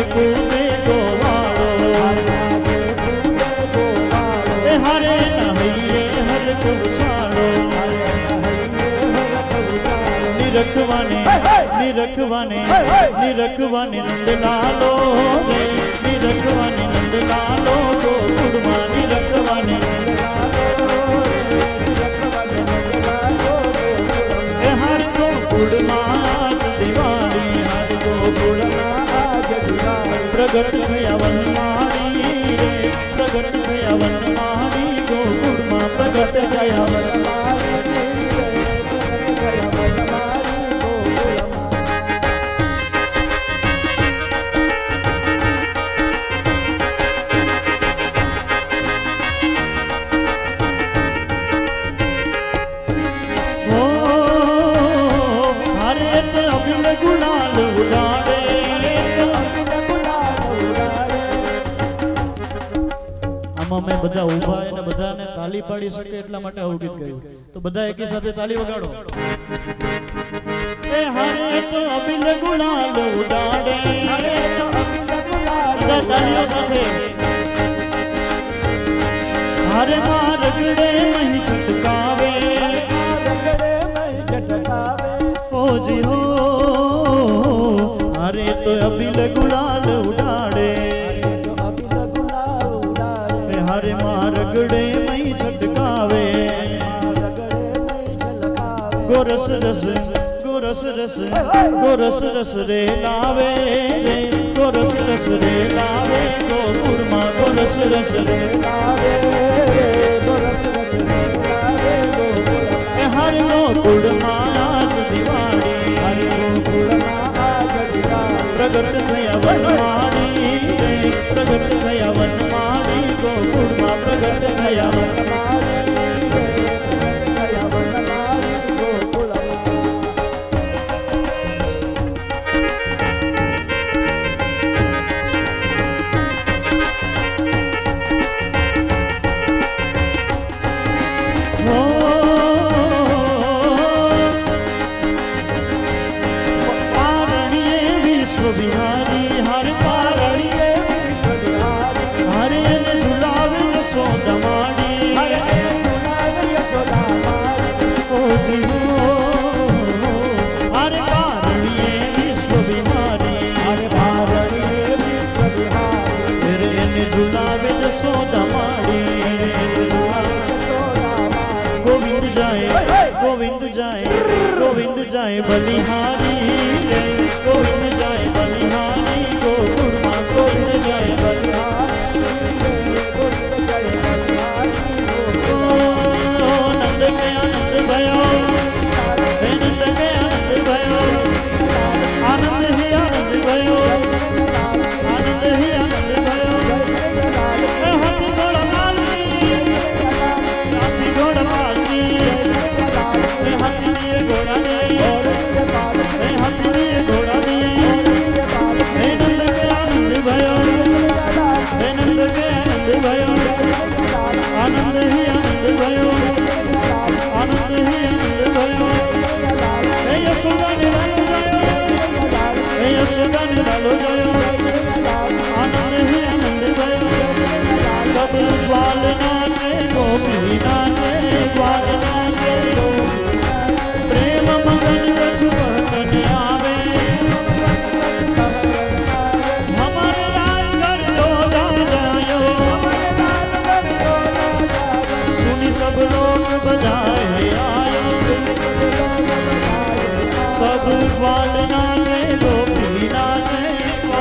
कूदे गोवाड़ो हरे नहैये हर को छाड़ो निरखवाने निरखवाने निरखवाने नंद लालो रे निरखवाने नंद लालो को कुड़मा निरखवाने हर को कुड़मा दिवाली हर को कुड़मा प्रगट भया वनमाली रे प्रगट भया वनमाली को कुड़मा प्रगट भया वनमाली में बधा उभा है ने बधा ने ताली पाड़ी सके એટલા માટે આવું ગીત ગાયું તો બધા એકી સાથે તાલી વગાડો ए हरे तो अबिल गुलाल उडाड़े हरे तो अबिल गुलाल બધા તાલીઓ સાથે हरे मारगड़े मही छटकावे मारगड़े मही छटकावे ओ जी हो हरे तो अबिल गुलाल उडाड़े हरे मारगड़े मई छटकावे गोरस रस गोरस रस गोरस रस रे लावे रे गोरस रस रे लावे गोकुड़मा गोरस रस रे लावे गोरस रस रे लावे गोकुड़मा हर गोकुड़मा आज दिवाली हर गोकुड़मा आज दिवाली प्रगट भया वनमाली रे प्रगट भया वनमाली गोकुड़मा प्रगट भया वनमाली प्रगट भया वनमाली गोकुड़मा पारणिये विश्व विहारी हर पारणिये विश्व विहारी हरे ने झुलावे यशोदा माड़ी हरे ने झुलावे यशोदा माड़ी ओ जी हो हरे पारणिये विश्व विहारी हरे पारणिये विश्व विहारी हरे ने झुलावे यशोदा माड़ी हरे ने झुलावे यशोदा माड़ी गोविंद जाए गोविंद जाए गोविंद जाए बलिहारी गोविंद जाए बलिहारी गोकुड़मा गोविंद जाए बलिहारी गोविंद जाए बलिहारी नंद के आनंद भयो नंद के आनंद भयो आनंद ही आनंद भयो आनंद ही आनंद भयो हाथी घोड़ा मालनी हाथी घोड़ा मालनी हाथी दिए घोड़ा दिए हाथी दिए घोड़ा दिए नंद के आनंद भयो नंद के आनंद भयो आनंद ही आनंद भयो आनंद ही आनंद भयो यशोदा निरालो जायो यशोदा निरालो जायो आनंद ही आनंद भयो सब ग्वाल नाचे गोपी नाचे ग्वाल नाचे प्रेम मगन कछु कहन आवे हमारे राज घर लोगा जायो सुनी सब लोग बधाए आयो सब ग्वाल नाचे गोपी नाचे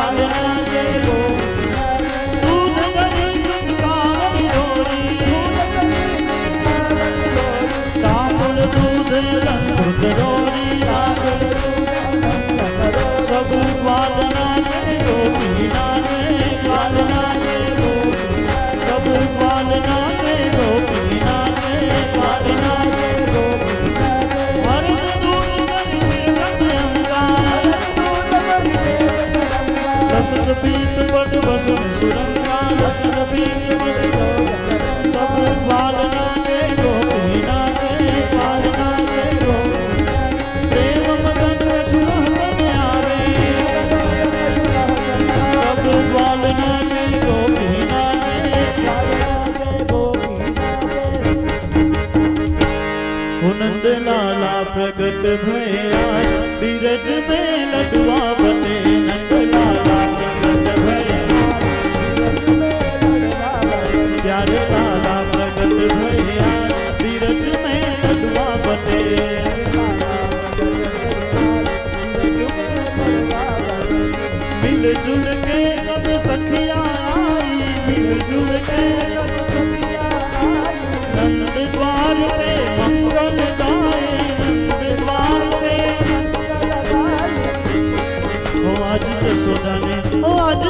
भय आज बीरज में लडुआ बटे नंद लाला प्रगट भय प्यारे लाला प्रगट भय आज बीरज में लडुआ बटे मिलजुल के सब सखिया आई मिलजुल के नंद द्वार पे मंगल गाए नंद द्वार पे ओ आज जसोदा ने आज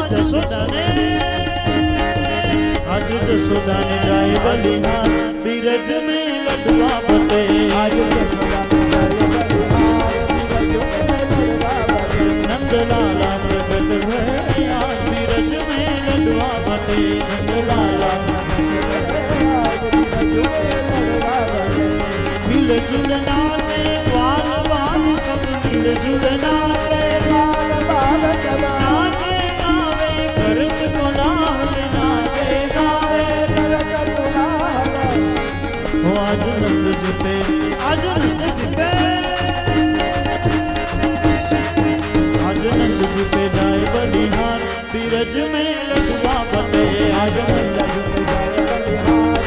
जसोदा ने जाए बलिहार बीरज में लडुआ बटे आज जसोदा ने जाए बलिहार नंद लाला प्रगट भय आज बीरज में लडुआ बटे नंद लाला मिलजुल नाचे बाल बाल सब मिलजुल नाचे बाल बाल सब नाचे गावे करत को नाल नाचे गावे करत को नाल ओ आज नंद जुटे आज नंद जुटे आज नंद जुटे जाए बलिहार बीरज में लडुआ बटे आज नंद जुटे जाए बलिहार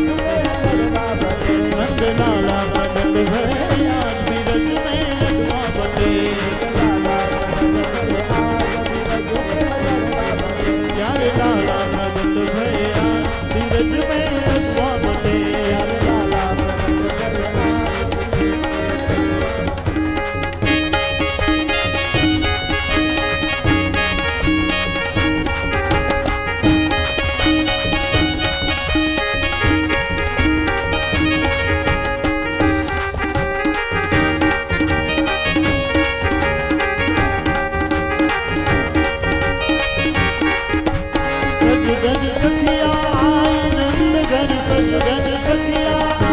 नंद लाला प्रगट भय आज बीरज में लडुआ बटे प्यारे लाला प्रगट भय आज बीरज में लडुआ बटे सजगन सखिया नंदगन सजगन सखिया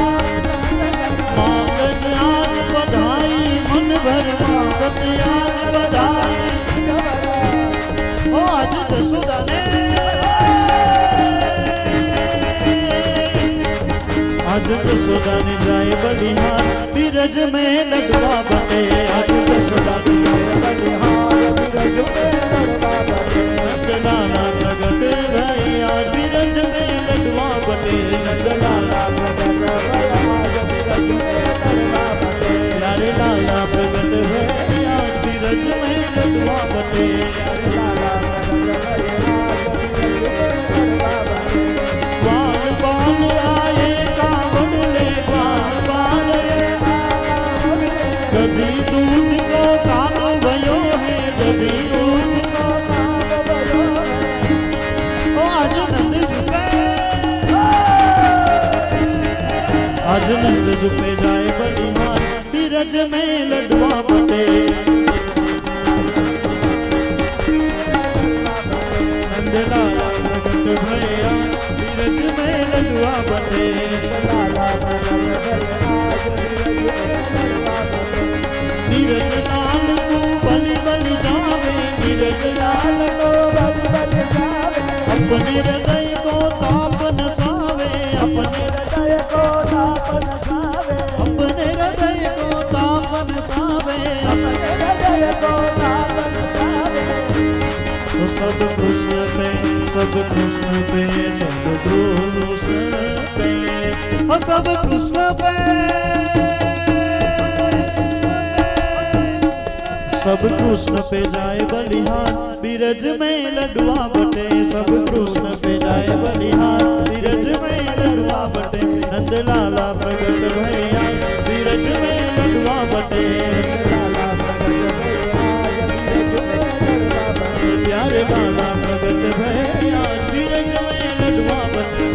मांगज आज बधाई मन भर मांगत आज बधाई ओ आज जसोदा ने आज जसोदा ने जाए बलिहार बीरज में लडुआ बटे आज जसोदा ने जाए बलिहार बीरज में लडुआ बटे नंद लाला प्रगट भय आज बीरज में लडुआ बटे नंद लाला प्रगट भय आज बीरज में लडुआ बटे प्यारे लाला प्रगट भय आज बीरज में लडुआ बटे प्यारे लाला प्रगट भय आज बीरज में लडुआ बटे बाल बाल आए कावड़ ले बाल बाल कभी दूध को कादो भयो है कभी दूध को कादो भयो है ओ आज नंद जुपे आज नंद जुपे जाए बलिहार बीरज में लडुआ बटे नंद लाला प्रगट भय आज बीरज में लडुआ बटे लाला प्रगट भय आज बीरज लाल को बलि बलि जावे बीरज लाल को बलि बलि जावे अपने हृदय को ताप नसावे अपने हृदय को ताप नसावे अपने हृदय को ताप नसावे अपने हृदय को ताप नसावे तो सब कृष्ण पे सब कृष्ण पे सब कृष्ण पे और सब कृष्ण पे सब कृष्ण पे जाए बलिहार बीरज में लडुआ बटे सब कृष्ण पे जाए बलिहार बीरज में लडुआ बटे नंद लाला प्रगट भय आज बीरज में लडुआ बटे प्यारे लाला प्रगट भय आज बीरज में लडुआ बटे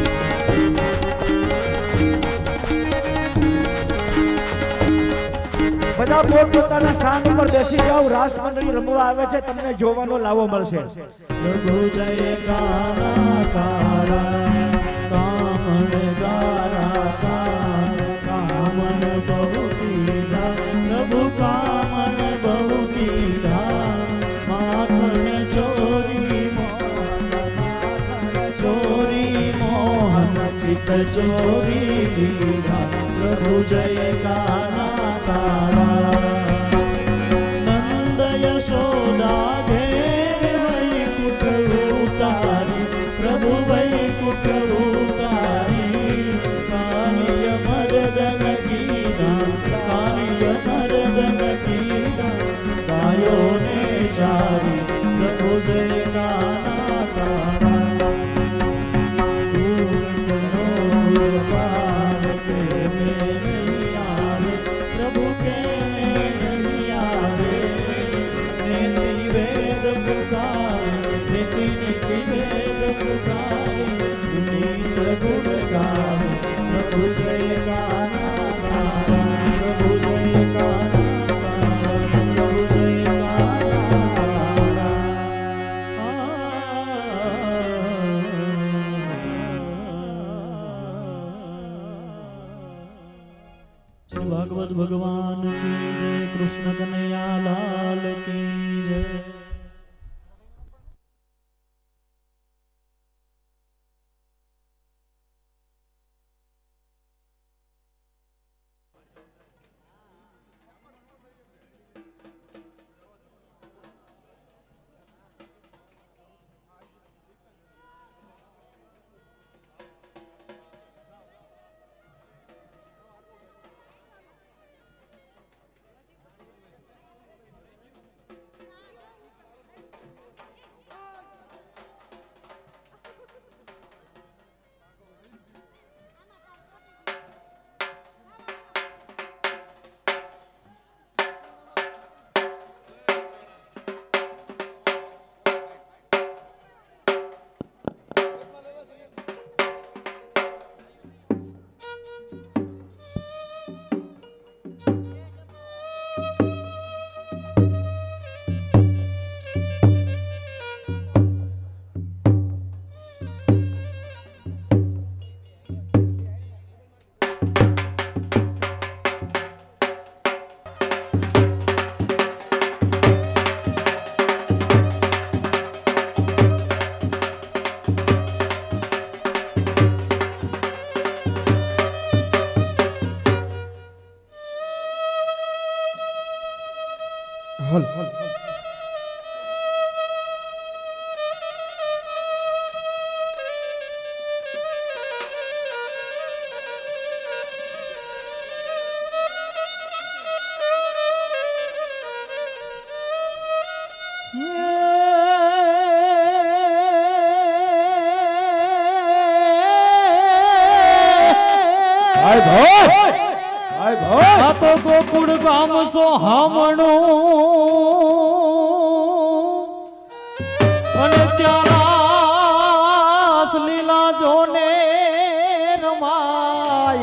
બધા પોતપોતાના સ્થાન ઉપર બેસી જાઓ રાસ મંડળી રમવા આવે છે તમને જોવાનો લાવો મળશે પ્રભુ જય કાના કારા કામણ ગારા કામણ બહુ કીધા પ્રભુ કામણ બહુ કીધા માખણ ચોરી મોહન ચિત ચોરી દીધા પ્રભુ જય કાના કારા नीति वेद पुकारे नीति नीति वेद पुकारे नीत गुण गावे प्रभु जय गाना गावा प्रभु जय गाना गावा प्रभु जय गाना श्री भागवत भगवान की जय कृष्ण कन्हैया लाल की जय। तो गोकुड़ गाम सो हामणो अने त्यारास लीला जोने रमाय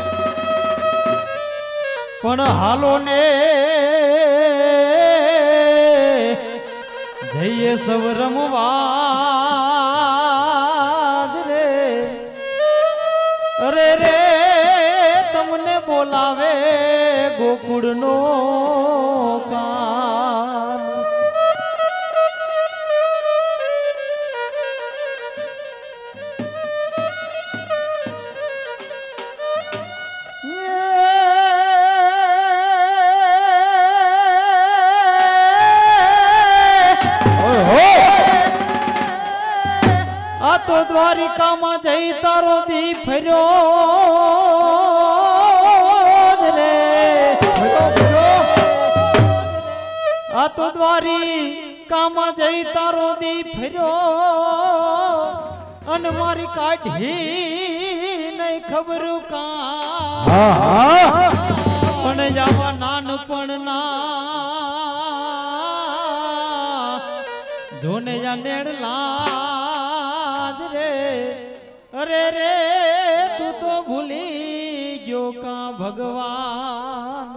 पण हालो ने जइए सब रमवाज रे अरे रे तमने बोलावे गोकुड़ नो कान आ तो द्वारिका में जई तारो दी फेरो आ तो द्वारी कामा जई तारो दी फिरो अन मारी काढ़ी नहीं खबर का पण जावा नानपण ना जोने या नेड़लाज रे अरे रे तू तो भूली गयो का भगवान